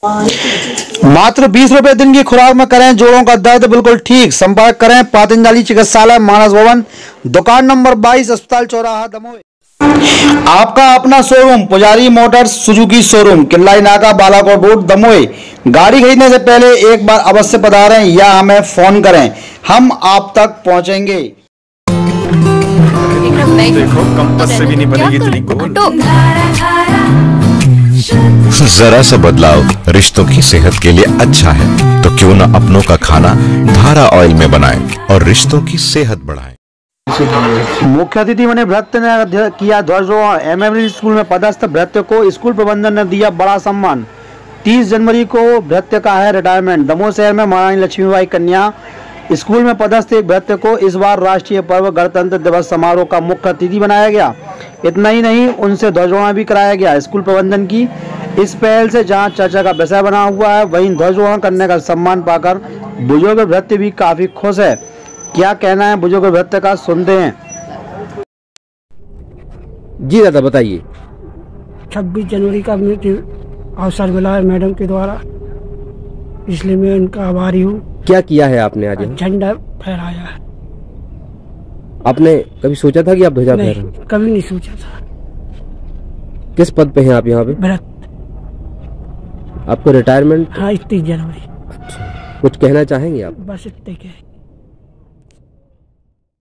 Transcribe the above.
मात्र 20 रुपए दिन की खुराक में करें जोड़ों का दर्द बिल्कुल ठीक। संपर्क करें पतंजलि चिकित्सालय, मानस भवन, दुकान नंबर 22, अस्पताल चौराहा, दमोह। आपका अपना शोरूम पुजारी मोटर्स सुजुकी शोरूम, किल्लाई नाका, बालाकोट रोड, दमोह। गाड़ी खरीदने से पहले एक बार अवश्य पधारें या हमें फोन करें, हम आप तक पहुंचेंगे। देखो कंपास से भी नहीं बनेगी इतनी गोल। जरा सा बदलाव रिश्तों की सेहत के लिए अच्छा है, तो क्यों न अपनों का खाना धारा ऑयल में बनाएं और रिश्तों की सेहत बढ़ाएं। मुख्य अतिथि बने भृत्य ने किया ध्वजारोहण। एमएमडी स्कूल में पदस्थ भृत्य को स्कूल प्रबंधन ने दिया बड़ा सम्मान। 30 जनवरी को भृत्य का है रिटायरमेंट। दमोह शहर में महारानी लक्ष्मीबाई कन्या स्कूल में पदस्थ एक भृत्य को इस बार राष्ट्रीय पर्व गणतंत्र दिवस समारोह का मुख्य अतिथि बनाया गया। इतना ही नहीं, उनसे ध्वजारोहण भी कराया गया। स्कूल प्रबंधन की इस पहल से जहां चर्चा का विषय बना हुआ है, वहीं ध्वजारोहण करने का सम्मान पाकर बुजुर्ग भृत्य भी काफी खुश है। क्या कहना है बुजुर्ग भृत्य का, सुनते हैं। जी दादा बताइए। 26 जनवरी का मुझे अवसर मिला है मैडम के द्वारा, इसलिए मैं उनका आभारी हूँ। क्या किया है आपने आज? झंडा फहराया है। आपने कभी सोचा था कि आप ध्वजा फहराएं? कभी नहीं सोचा था। किस पद पे हैं आप यहाँ पे? भृत्य। आपको रिटायरमेंट? हाँ, 31 जनवरी। अच्छा, कुछ कहना चाहेंगे आप? बस इतने के